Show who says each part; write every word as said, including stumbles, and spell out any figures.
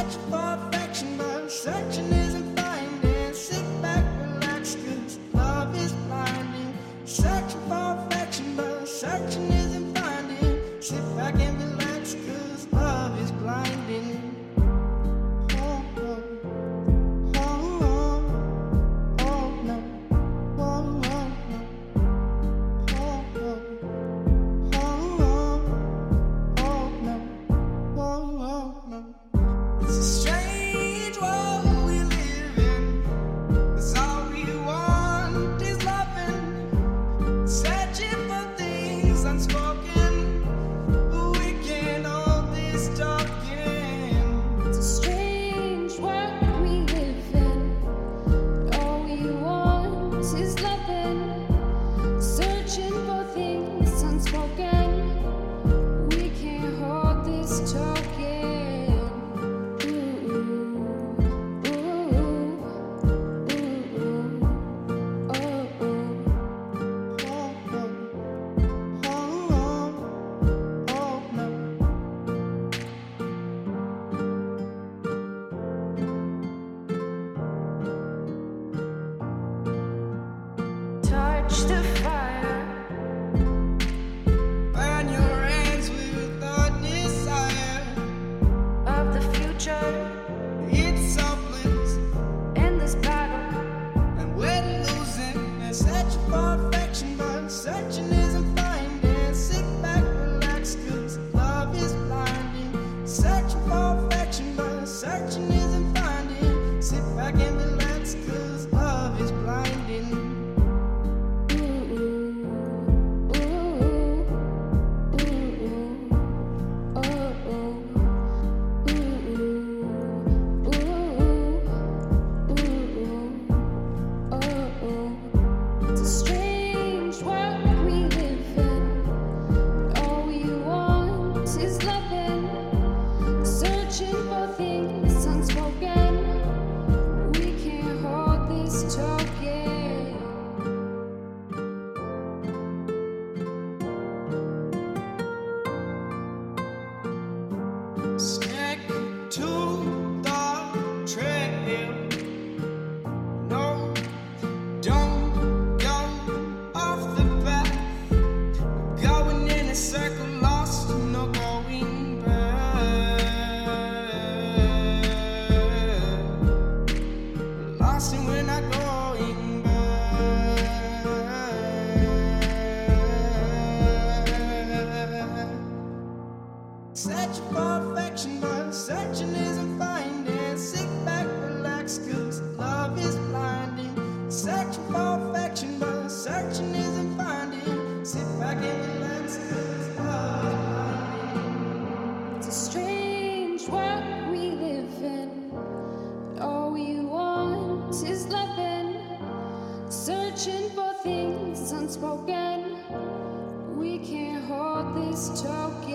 Speaker 1: Searching for affection, but searching isn't finding. Sit back, relax, 'cause love is blinding. Searching for affection, but searching isn't finding. Sit back and relax, 'cause love is blinding. Oh, oh, oh, oh, oh, no. Oh, oh, no. Oh, oh, oh, oh, oh, no. Oh, oh, no. It's a strange world we live in, 'cause all we want is loving. Searching for things unspoken, but we can't hold this talking.
Speaker 2: It's a strange world we live in. All we want is loving. Searching for things unspoken. We can't hold this talking. Ooh, ooh, ooh, ooh, oh, oh.
Speaker 1: Oh, oh, oh, oh, oh, no.
Speaker 2: Touch the fire.
Speaker 1: Burn your hands with our desire.
Speaker 2: Of the future
Speaker 1: It's hopeless,
Speaker 2: in this battle.
Speaker 1: and we're losing. And searching for affection, but searching isn't finding. Sit back, relax, 'cause love is blinding. Searching for affection, but searching isn't finding. Sit back and relax, 'cause love is blinding.
Speaker 2: Ooh, ooh, ooh, ooh, oh, oh. Ooh, ooh, ooh, oh, oh. It's a strange world we live in. All we want is loving. Searching for things unspoken. We can't hold this talking.
Speaker 1: Stick to the trail. No, don't go off the path. Going in a circle, lost, no going back. Lost and we're not going back. Searching for affection, but searching isn't finding. Sit back, relax, 'cause love is blinding. Searching for affection, but searching isn't finding. Sit back and relax, 'cause love is blinding.
Speaker 2: It's a strange world we live in. All we want is loving. Searching for things unspoken. We can't hold this talking.